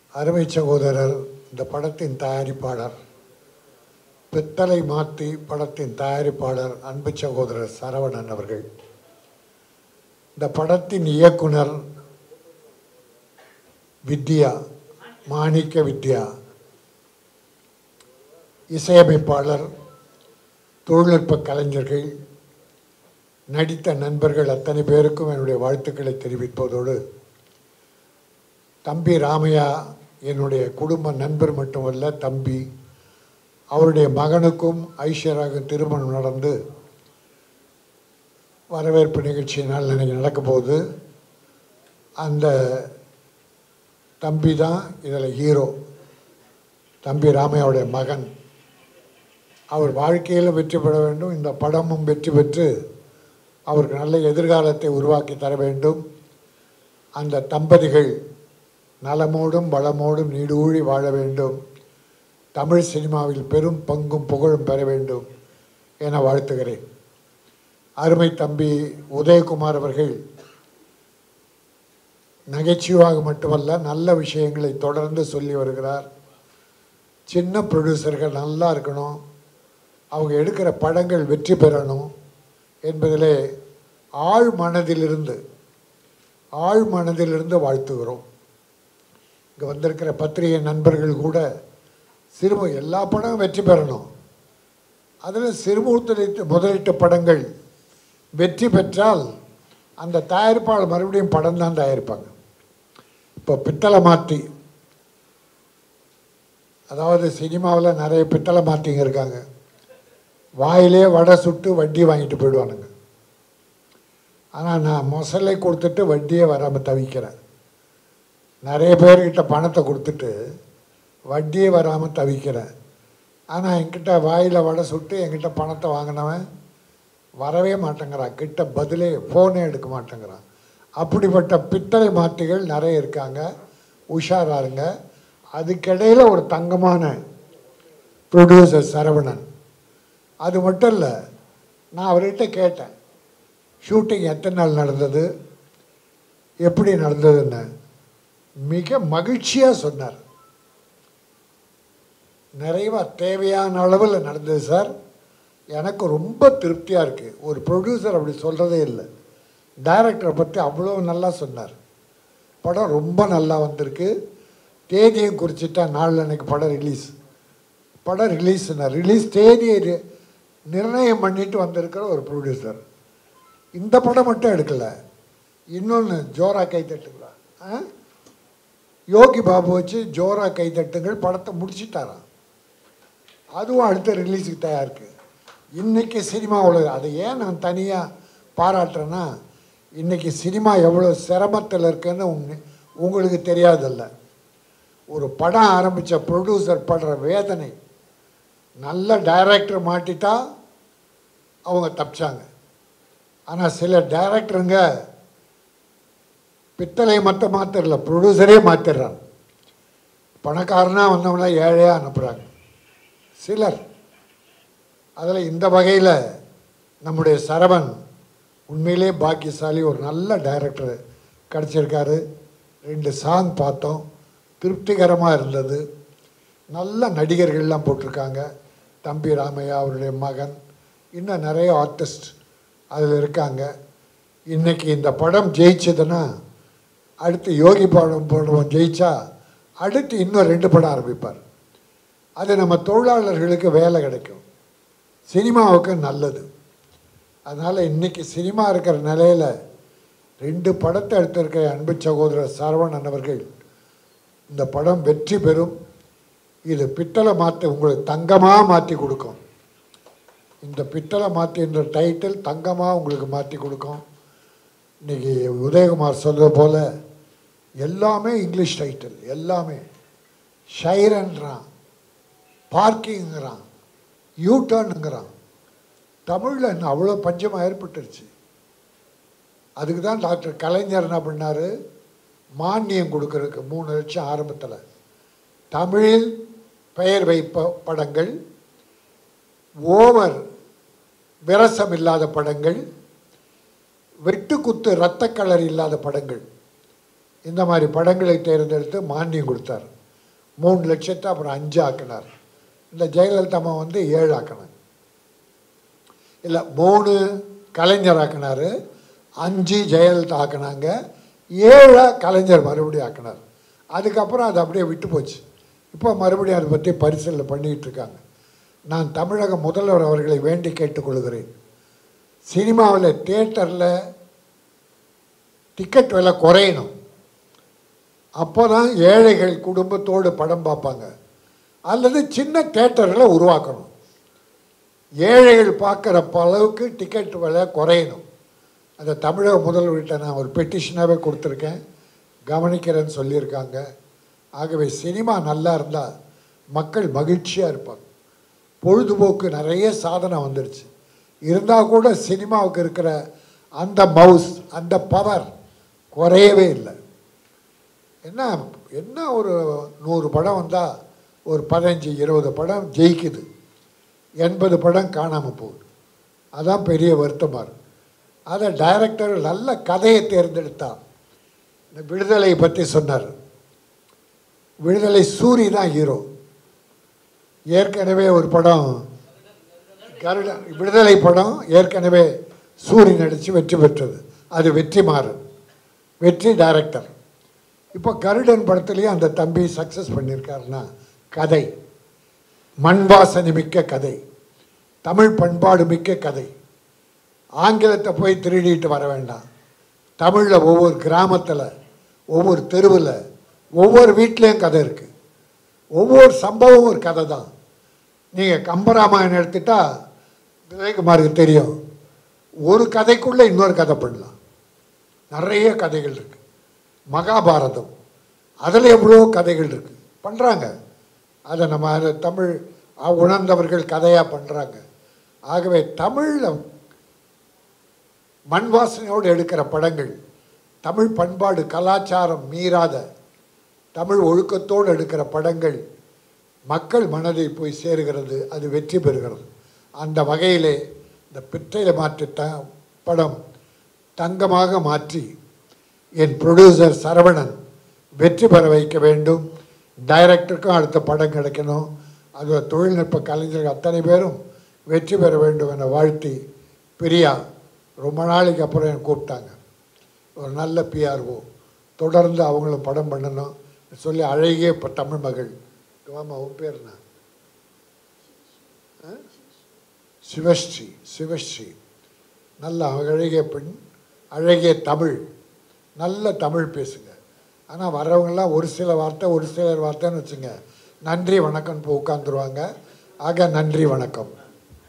அருமை சகோதரர் இந்த படத்தின் தயாரிப்பாளர், பித்தளை மாற்றி படத்தின் தயாரிப்பாளர் அன்பு சகோதரர் சரவணன் அவர்கள், இந்த படத்தின் இயக்குனர் வித்யா, மாணிக்க வித்யா, இசையமைப்பாளர், தொழில்நுட்ப கலைஞர்கள், நடித்த நண்பர்கள் அத்தனை பேருக்கும் என்னுடைய வாழ்த்துக்களை தெரிவிப்பதோடு, தம்பி ராமையா என்னுடைய குடும்ப நண்பர் மட்டுமல்ல, தம்பி, அவருடைய மகனுக்கும் ஐஸ்வர்யாவுக்கும் திருமணம் நடந்து வரவேற்பு நிகழ்ச்சியினால் எனக்கு நடக்கும்போது அந்த தம்பி தான் இதில் ஹீரோ. தம்பி ராமையாவுடைய மகன். அவர் வாழ்க்கையில் வெற்றி பெற வேண்டும், இந்த படமும் வெற்றி பெற்று அவருக்கு நல்ல எதிர்காலத்தை உருவாக்கி தர வேண்டும். அந்த தம்பதிகள் நலமோடும் வளமோடும் நீடூழி வாழ வேண்டும், தமிழ் சினிமாவில் பெரும் பங்கும் புகழும் பெற வேண்டும் என வாழ்த்துகிறேன். அருமை தம்பி உதயகுமார் அவர்கள் நகைச்சுவாக மட்டுமல்ல, நல்ல விஷயங்களை தொடர்ந்து சொல்லி வருகிறார். சின்ன ப்ரொடியூசர்கள் நல்லா இருக்கணும், அவங்க எடுக்கிற படங்கள் வெற்றி பெறணும் என்பதிலே ஆழ் மனதிலிருந்து வாழ்த்துகிறோம். இங்கே வந்திருக்கிற பத்திரிகை நண்பர்கள் கூட எல்லா படமும் வெற்றி பெறணும், அதில் முதலீட்டு படங்கள் வெற்றி பெற்றால் அந்த தயாரிப்பாளர் மறுபடியும் படம் தான் தயாரிப்பாங்க. இப்போ பித்தளை மாற்றி, அதாவது சினிமாவில் நிறைய பித்தளை மாற்றிங்க இருக்காங்க. வாயிலே வடை சுட்டு வட்டி வாங்கிட்டு போயிடுவானுங்க. ஆனால் நான் மொசலை கொடுத்துட்டு வட்டியே வராமல் தவிக்கிறேன். நிறைய பேர்கிட்ட பணத்தை கொடுத்துட்டு வட்டியே வராமல் தவிக்கிறேன். ஆனால் என்கிட்ட வாயில் வடை சுட்டு என்கிட்ட பணத்தை வாங்கினவன் வரவே மாட்டேங்கிறான், கிட்ட பதிலே ஃபோனே எடுக்க மாட்டேங்கிறான். அப்படிப்பட்ட பித்தளை மாற்றிகள் நிறைய இருக்காங்க, உஷாராருங்க. அதுக்கிடையில் ஒரு தங்கமான ப்ரொடியூசர் சரவணன். அது மட்டும் இல்லை, நான் அவர்கிட்ட கேட்டேன், ஷூட்டிங் எத்தனை நாள் நடந்தது, எப்படி நடந்ததுன்னு. மிக மகிழ்ச்சியாக சொன்னார். நிறைவா தேவையான அளவில் நடந்தது சார், எனக்கு ரொம்ப திருப்தியாக இருக்குது. ஒரு ப்ரொடியூசர் அப்படி சொல்கிறதே இல்லை. டைரக்டரை பற்றி அவ்வளோ நல்லா சொன்னார். படம் ரொம்ப நல்லா வந்திருக்கு. தேதியும் குறிச்சிட்டா, நாளில் அன்றைக்கி படம் ரிலீஸ் தேதியை நிர்ணயம் பண்ணிட்டு வந்திருக்கிற ஒரு ப்ரொடியூசர். இந்த படம் மட்டும் எடுக்கலை, இன்னொன்று ஜோரா கைத்தட்டுங்களா, யோகி பாபு வச்சு ஜோரா கைத்தட்டுங்கள் படத்தை முடிச்சிட்டாராம். அதுவும் அடுத்த ரிலீஸுக்கு தயாரிக்கு. இன்றைக்கி சினிமாவில் அதை ஏன் நான் தனியாக பாராட்டுறேன்னா, இன்றைக்கி சினிமா எவ்வளோ சிரமத்தில் இருக்குன்னு உங்களுக்கு தெரியாதில்ல. ஒரு படம் ஆரம்பித்த ப்ரொடியூசர் படுற வேதனை, நல்ல டைரக்டர் மாட்டிட்டா அவங்க தப்பிச்சாங்க. ஆனால் சில டைரக்டருங்க பித்தளை மட்டும் மாத்திரல, ப்ரொடியூசரே மாற்றிடுறாங்க. பணக்காரனாக வந்தவங்கள ஏழையாக அனுப்புகிறாங்க சிலர். அதில் இந்த வகையில் நம்முடைய சரவண் உண்மையிலே பாக்கியசாலி, ஒரு நல்ல டைரக்டர் கிடச்சிருக்காரு. 2 சாங் பார்த்தோம், திருப்திகரமாக இருந்தது. நல்ல நடிகர்கள்லாம் போட்டிருக்காங்க. தம்பி ராமையா, அவருடைய மகன், இன்னும் நிறைய ஆர்டிஸ்ட் அதில் இருக்காங்க. இன்றைக்கி இந்த படம் ஜெயிச்சதுன்னா, அடுத்து யோகி படம் ஜெயிச்சா அடுத்து இன்னும் 2 படம் ஆரம்பிப்பார். அது நம்ம தொழிலாளர்களுக்கு வேலை கிடைக்கும், சினிமாவுக்கு நல்லது. அதனால் இன்றைக்கி சினிமா இருக்கிற நிலையில் 2 படத்தை எடுத்திருக்க அன்பு சகோதரர் சரவணன் அவர்கள், இந்த படம் வெற்றி பெறும். இது பித்தளை மாற்றி உங்களுக்கு தங்கமாக மாற்றி கொடுக்கும். இந்த பித்தளை மாற்றின்ற டைட்டில் தங்கமாக உங்களுக்கு மாற்றி கொடுக்கும். இன்றைக்கி உதயகுமார் சொல்கிற போல் எல்லாமே இங்கிலீஷ் டைட்டில், எல்லாமே ஷைரன்றான், பார்க்கிங்கிறான், யூட்டர்னுங்கிறான். தமிழில் இன்னும் அவ்வளோ பஞ்சமாக ஏற்பட்டுருச்சு. அதுக்கு தான் டாக்டர் கலைஞர் என்ன பண்ணார், மானியம் கொடுக்கறதுக்கு 3 லட்சம் ஆரம்பத்தில். தமிழில் பெயர் வைப்ப படங்கள், ஓவர் விரசம் இல்லாத படங்கள், வெட்டுக்குத்து இரத்த கலர் இல்லாத படங்கள், இந்த மாதிரி படங்களை தேர்ந்தெடுத்து மானியம் கொடுத்தார். 3 லட்சத்தை அப்புறம் 5 ஆக்கினார். இந்த ஜெயலலிதா அம்மா வந்து 7 ஆக்கினாங்க. இல்லை 3 கலைஞர் ஆக்கினார், 5 ஜெயலலிதா ஆக்கினாங்க, 7 கலைஞர் மறுபடியும் ஆக்கினார். அதுக்கப்புறம் அது அப்படியே விட்டு போச்சு. இப்போ மறுபடியும் அதை பற்றி பரிசீலனை பண்ணிக்கிட்டு இருக்காங்க. நான் தமிழக முதல்வர் அவர்களை வேண்டி கேட்டுக்கொள்கிறேன், சினிமாவில் தியேட்டரில் டிக்கெட் விலை குறையணும். அப்போ தான் ஏழைகள் குடும்பத்தோடு படம் பார்ப்பாங்க. அல்லது சின்ன தியேட்டர்களை உருவாக்கணும். ஏழைகள் பார்க்குற அளவுக்கு டிக்கெட் விலை குறையணும். அந்த தமிழக முதல்வர்கிட்ட நான் ஒரு பெட்டிஷனாகவே கொடுத்துருக்கேன், கவனிக்கிறேன்னு சொல்லியிருக்காங்க. ஆகவே சினிமா நல்லா இருந்தால் மக்கள் மகிழ்ச்சியாக இருப்பாங்க. பொழுதுபோக்கு நிறைய சாதனை வந்துடுச்சு, இருந்தால் கூட சினிமாவுக்கு இருக்கிற அந்த மவுஸ், அந்த பவர் குறையவே இல்லை. என்ன என்ன ஒரு 100 படம் வந்தால் ஒரு 15-20 படம் ஜெயிக்குது, 80 படம் காணாமல் போகுது. அதான் பெரிய வருத்தமாக இருக்குது. அதை டைரக்டர் நல்ல கதையை தேர்ந்தெடுத்தான். இந்த விடுதலை பற்றி சொன்னார். விடுதலை சூரி தான் ஹீரோ. ஏற்கனவே ஒரு படம் கருடன், விடுதலை படம் ஏற்கனவே சூரி நடித்து வெற்றி பெற்றது. அது வெற்றிமாறன், வெற்றி டைரக்டர். இப்போ கருடன் படத்துலேயும் அந்த தம்பி சக்ஸஸ் பண்ணியிருக்காருன்னா, கதை மண் வாசனை மிக்க கதை, தமிழ் பண்பாடு மிக்க கதை. ஆங்கிலத்தை போய் திருடிட்டு வர வேண்டாம். தமிழில் ஒவ்வொரு கிராமத்தில், ஒவ்வொரு தெருவில், ஒவ்வொரு வீட்லேயும் கதை இருக்குது. ஒவ்வொரு சம்பவம் ஒரு கதை தான். நீங்கள் கம்பராமாயணம் எடுத்துட்டால் விவேகுமாருக்கு தெரியும், ஒரு கதைக்குள்ளே இன்னொரு கதை பண்ணலாம். நிறைய கதைகள் இருக்குது. மகாபாரதம், அதில் எவ்வளோ கதைகள் இருக்குது, பண்ணுறாங்க. அதை நம்ம அதை தமிழ் உணர்ந்தவர்கள் கதையாக பண்ணுறாங்க. ஆகவே தமிழில் மண் வாசனையோடு எடுக்கிற படங்கள், தமிழ் பண்பாடு கலாச்சாரம் மீறாத தமிழ் ஒழுக்கத்தோடு எடுக்கிற படங்கள் மக்கள் மனதில் போய் சேருகிறது, அது வெற்றி பெறுகிறது. அந்த வகையிலே இந்த பிற்றையில் மாற்றி படம் தங்கமாக மாற்றி என் ப்ரொடியூசர் சரவணன் வெற்றி பெற வைக்க வேண்டும். டைரக்டருக்கும் அடுத்த படம் கிடைக்கணும். அது தொழில்நுட்ப கலைஞர்கள் அத்தனை பேரும் வெற்றி பெற வேண்டும் என வாழ்த்தி, பிரியா ரொம்ப நாளைக்கு அப்புறம் என்னை கூப்பிட்டாங்க. ஒரு நல்ல பிஆர்ஓ, தொடர்ந்து அவங்களும் படம் பண்ணணும் சொல்லி அழகிய இப்போ தமிழ் மகள், ஆமாம் உன் பேர் என்ன? சிவஸ்ரீ. சிவஸ்ரீ நல்ல அழகிய பெண், அழகிய தமிழ், நல்ல தமிழ் பேசுங்க. ஆனால் வர்றவங்களாம் ஒரு சிலர் வார்த்தைன்னு வச்சுங்க, நன்றி வணக்கம்னு போய் உட்காந்துருவாங்க. ஆக நன்றி வணக்கம்.